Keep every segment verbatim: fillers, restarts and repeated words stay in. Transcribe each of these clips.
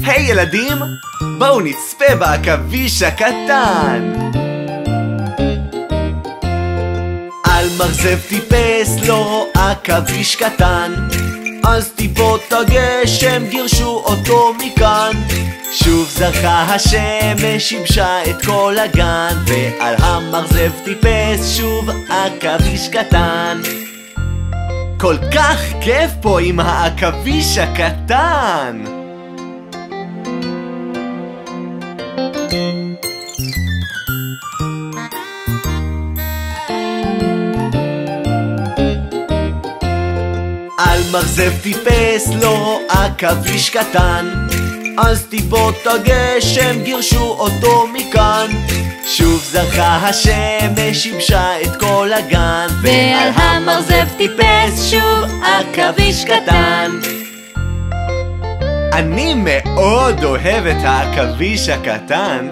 היי ילדים, בואו נצפה בעכביש הקטן. על מרזב טיפס לו עכביש קטן, אז טיפות הגשם גירשו אותו מכאן. שוב זרחה השמש, שיבשה את כל הגן, ועל המרזב טיפס שוב עכביש קטן. כל כך כיף פה עם העכביש הקטן. על מרזב טיפס לו עכביש קטן, אז טיפות הגשם גירשו אותו מכאן. שוב זרחה השמש, שיבשה את כל הגן, ועל המרזב טיפס שוב עכביש קטן. אני מאוד אוהב את העכביש הקטן.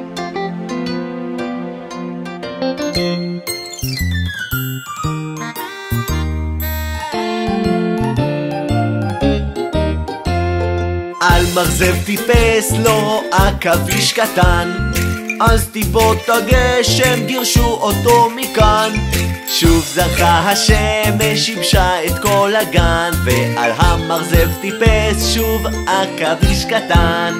על מרזב טיפס לו עכביש קטן, אז טיפות הגשם גירשו אותו מכאן. שוב זרחה השמש, שיבשה את כל הגן, ועל המרזב טיפס שוב עכביש קטן.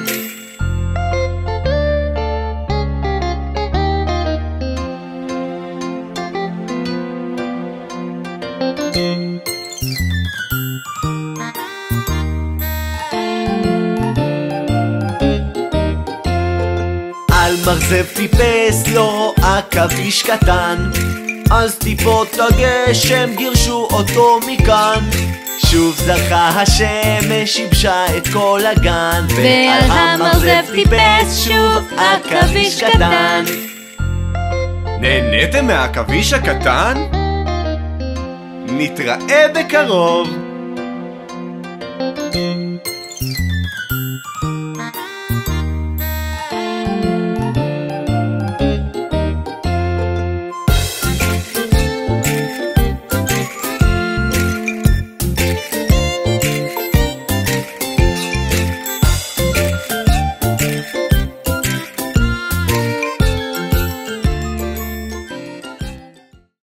על מרזב טיפס לו עכביש קטן, אז טיפות הגשם גירשו אותו מכאן. שוב זרחה השמש, שיבשה את כל הגן, ועל המרזב טיפס שוב עכביש קטן. נהניתם מהעכביש הקטן? נתראה בקרוב.